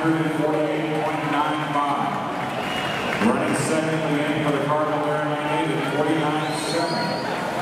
948.95. Running second in the game for the Cardinal Air 98 at 49.7.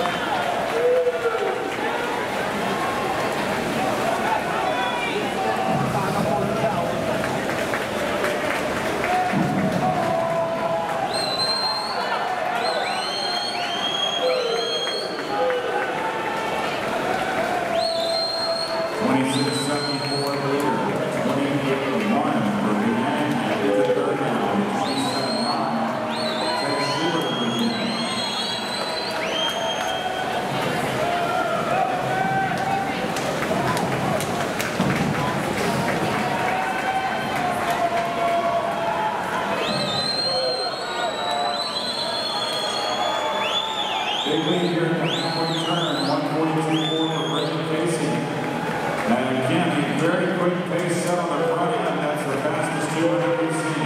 Big lead here in the halfway turn, 142.4 for Brendan Casey. And again, a very quick pace set on the front end. That's the fastest 200 we've seen.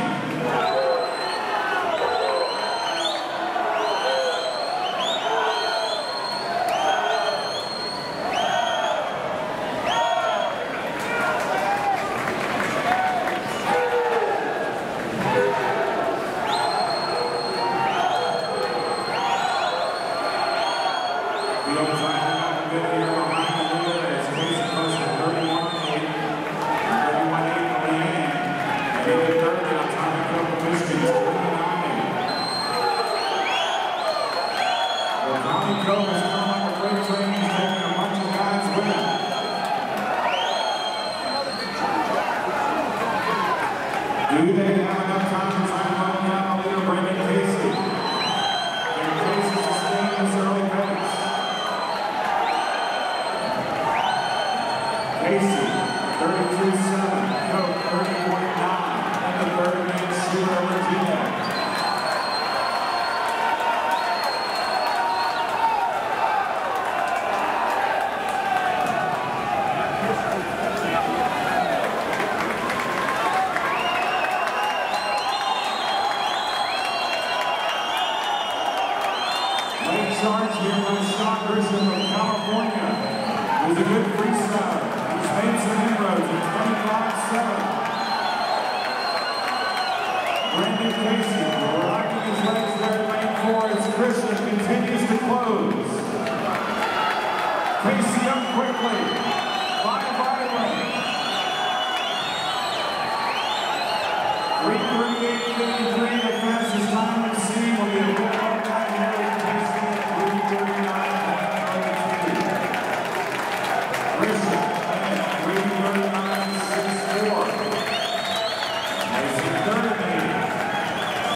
Do they have enough time to find one now leader Brendan Casey? Can Casey sustain this early pace? Casey, 32.7, Coke, 30.9, and the third man shooter Regina. Charge here by Scott Grissom from California. It was a good freestyle. He's made some inroads at 25.7. Brendan Casey rocking his legs there at lane 4 as Christian continues to close. Casey up quickly. By lane. 3:38.53, the fastest time we've seen will be a